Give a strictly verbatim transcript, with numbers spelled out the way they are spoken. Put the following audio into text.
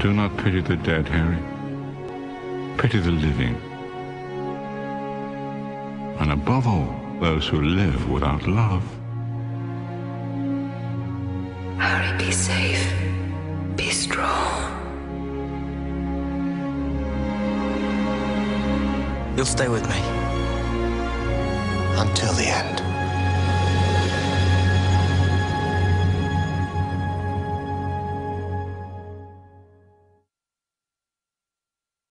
Do not pity the dead, Harry. Pity the living. And above all, those who live without love. Harry, be safe. Be strong. You'll stay with me. Until the end.